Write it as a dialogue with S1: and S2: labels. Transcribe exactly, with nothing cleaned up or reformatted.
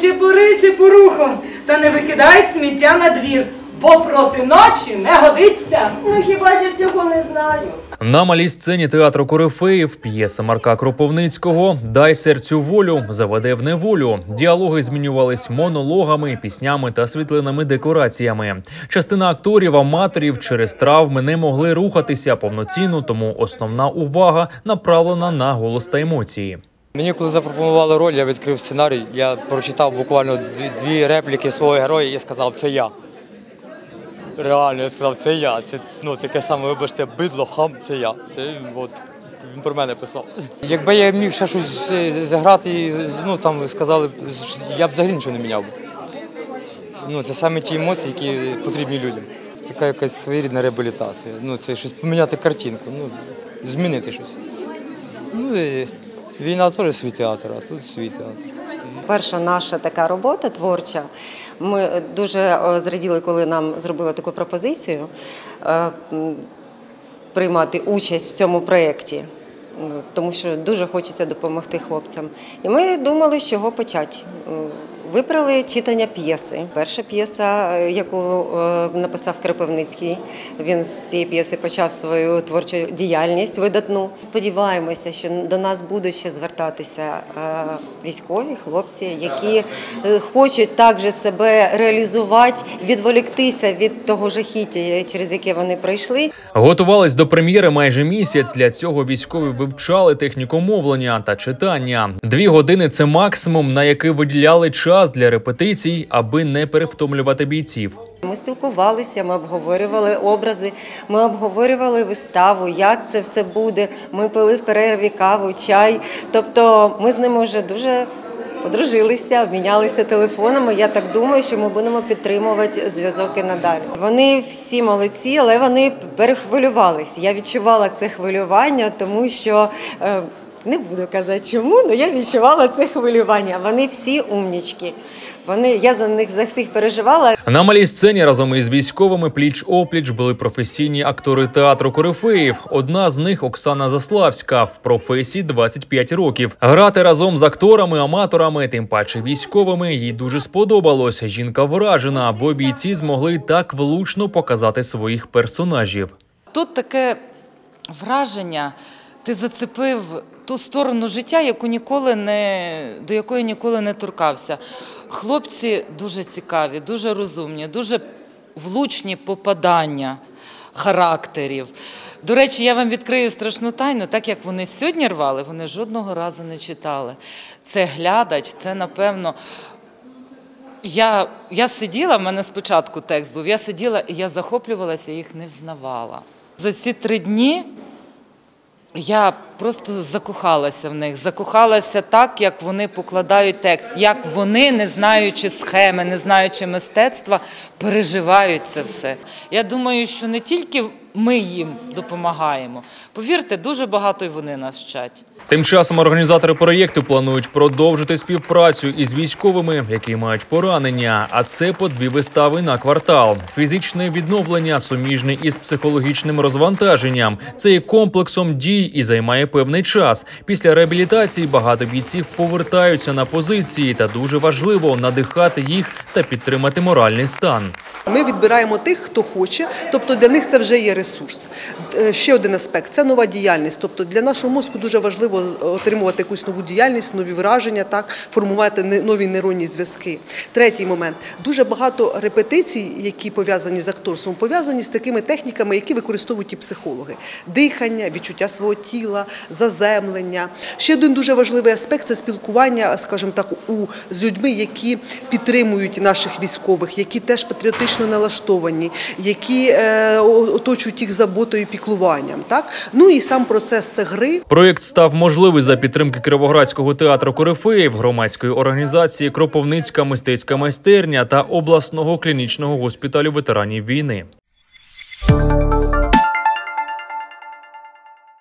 S1: чепури, чепурухо, та не викидай сміття на двір, бо проти ночі не годиться.
S2: Ну хіба ж я цього не знаю?
S3: На малій сцені театру Корифеїв п'єса Марка Кропивницького «Дай серцю волю, заведе в неволю». Діалоги змінювались монологами, піснями та світлинами декораціями. Частина акторів-аматорів через травми не могли рухатися повноцінно, тому основна увага направлена на голос та емоції.
S4: Мені коли запропонували роль, я відкрив сценарій, я прочитав буквально дві, дві репліки свого героя і сказав «це я». Реально, я сказав, це я, це ну, таке саме, вибачте, бидло, хам, це я. Це от, він про мене писав. Якби я міг ще щось зіграти, ну там сказали, я б взагалі нічого не міняв. Ну, це саме ті емоції, які потрібні людям. Така якась своєрідна реабілітація. Ну, це щось поміняти картинку, ну, змінити щось. Ну, і війна теж свій театр, а тут свій театр.
S2: Перша наша така робота творча. Ми дуже зраділи, коли нам зробили таку пропозицію приймати участь в цьому проєкті, тому що дуже хочеться допомогти хлопцям. І ми думали, з чого почати. Вибрали читання п'єси. Перша п'єса, яку написав Кропивницький, він з цієї п'єси почав свою творчу діяльність видатну. Сподіваємося, що до нас будуть ще звертатися військові, хлопці, які хочуть також себе реалізувати, відволіктися від того жахіття, через яке вони пройшли.
S3: Готувались до прем'єри майже місяць. Для цього військові вивчали техніку мовлення та читання. Дві години – це максимум, на який виділяли час для репетицій, аби не перевтомлювати бійців.
S2: Ми спілкувалися, ми обговорювали образи, ми обговорювали виставу, як це все буде. Ми пили в перерві каву, чай. Тобто ми з ними вже дуже подружилися, обмінялися телефонами. Я так думаю, що ми будемо підтримувати зв'язок і надалі. Вони всі молодці, але вони перехвилювалися. Я відчувала це хвилювання, тому що... Не буду казати чому, але я відчувала це хвилювання. Вони всі умнічки. Вони, я за них за всіх переживала.
S3: На малій сцені разом із військовими пліч-опліч були професійні актори театру Корифеїв. Одна з них – Оксана Заславська, в професії двадцять п'ять років. Грати разом з акторами-аматорами, тим паче військовими, їй дуже сподобалось. Жінка вражена, бо бійці змогли так влучно показати своїх персонажів.
S5: Тут таке враження, ти зацепив ту сторону життя, яку ніколи не, до якої ніколи не торкався. Хлопці дуже цікаві, дуже розумні, дуже влучні попадання характерів. До речі, я вам відкрию страшну тайну, так як вони сьогодні рвали, вони жодного разу не читали. Це глядач, це, напевно... Я, я сиділа, в мене спочатку текст був, я сиділа і я захоплювалася, їх не взнавала. За ці три дні я просто закохалася в них, закохалася так, як вони покладають текст, як вони, не знаючи схеми, не знаючи мистецтва, переживають це все. Я думаю, що не тільки ми їм допомагаємо. Повірте, дуже багато й вони нас вчать.
S3: Тим часом організатори проєкту планують продовжити співпрацю із військовими, які мають поранення, а це по дві вистави на квартал. Фізичне відновлення суміжне із психологічним розвантаженням. Це є комплексом дій і займає певний час. Після реабілітації багато бійців повертаються на позиції, та дуже важливо надихати їх та підтримати моральний стан.
S6: Ми відбираємо тих, хто хоче, тобто для них це вже є ресурс. Ще один аспект – це нова діяльність. Тобто для нашого мозку дуже важливо отримувати якусь нову діяльність, нові враження, так, формувати нові нейронні зв'язки. Третій момент – дуже багато репетицій, які пов'язані з акторством, пов'язані з такими техніками, які використовують і психологи. Дихання, відчуття свого тіла, заземлення. Ще один дуже важливий аспект – це спілкування, скажімо так, у, з людьми, які підтримують наших військових, які теж патріотично налаштовані, які е, оточують їх заботою і піклуванням. Так? Ну і сам процес це гри.
S3: Проєкт став можливий за підтримки Кіровоградського театру Корифеїв, громадської організації «Кропивницька мистецька майстерня» та обласного клінічного госпіталю ветеранів війни.